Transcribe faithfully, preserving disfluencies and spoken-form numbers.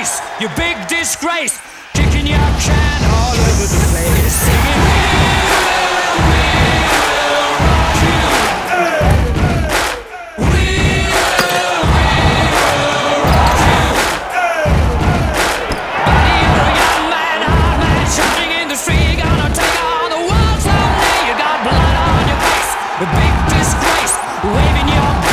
face, you big disgrace, kicking your can all over the place, singing, we will, we will rock you. We will, we will rock you. Buddy, you're a young man, hard man, shouting in the street, gonna take on the world someday. You got blood on your face, a big disgrace, waving your